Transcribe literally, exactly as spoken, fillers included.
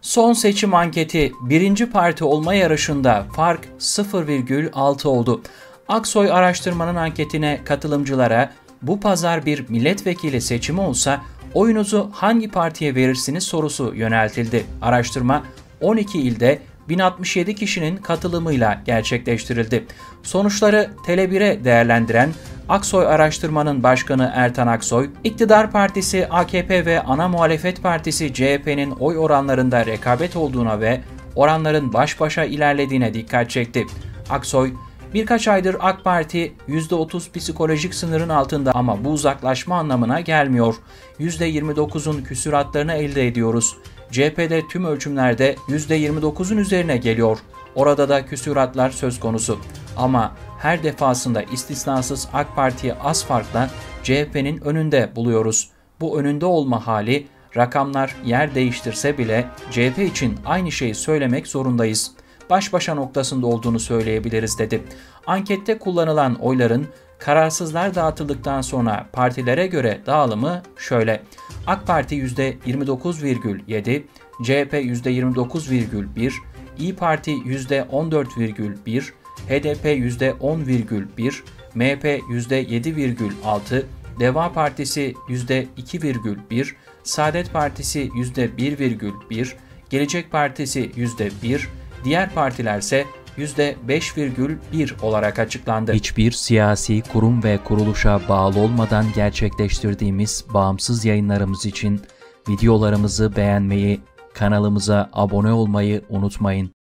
Son seçim anketi birinci parti olma yarışında fark sıfır virgül altı oldu. Aksoy araştırmanın anketine katılımcılara bu pazar bir milletvekili seçimi olsa oyunuzu hangi partiye verirsiniz sorusu yöneltildi. Araştırma on iki ilde bin altmış yedi kişinin katılımıyla gerçekleştirildi. Sonuçları Tele bir'e değerlendiren Aksoy Araştırma'nın başkanı Ertan Aksoy, iktidar partisi A K P ve ana muhalefet partisi C H P'nin oy oranlarında rekabet olduğuna ve oranların baş başa ilerlediğine dikkat çekti. Aksoy, birkaç aydır AK Parti yüzde otuz psikolojik sınırın altında ama bu uzaklaşma anlamına gelmiyor. yüzde yirmi dokuzun küsuratlarını elde ediyoruz. C H P'de tüm ölçümlerde yüzde yirmi dokuzun üzerine geliyor. Orada da küsuratlar söz konusu. Ama her defasında istisnasız AK Parti'yi az farkla C H P'nin önünde buluyoruz. Bu önünde olma hali, rakamlar yer değiştirse bile C H P için aynı şeyi söylemek zorundayız. Baş başa noktasında olduğunu söyleyebiliriz dedi. Ankette kullanılan oyların kararsızlar dağıtıldıktan sonra partilere göre dağılımı şöyle: AK Parti yüzde yirmi dokuz virgül yedi, C H P yüzde yirmi dokuz virgül bir, İYİ Parti yüzde on dört virgül bir, H D P yüzde on virgül bir, M H P yüzde yedi virgül altı, Deva Partisi yüzde iki virgül bir, Saadet Partisi yüzde bir virgül bir, Gelecek Partisi yüzde bir, diğer partilerse yüzde beş virgül bir olarak açıklandı. Hiçbir siyasi kurum ve kuruluşa bağlı olmadan gerçekleştirdiğimiz bağımsız yayınlarımız için videolarımızı beğenmeyi, kanalımıza abone olmayı unutmayın.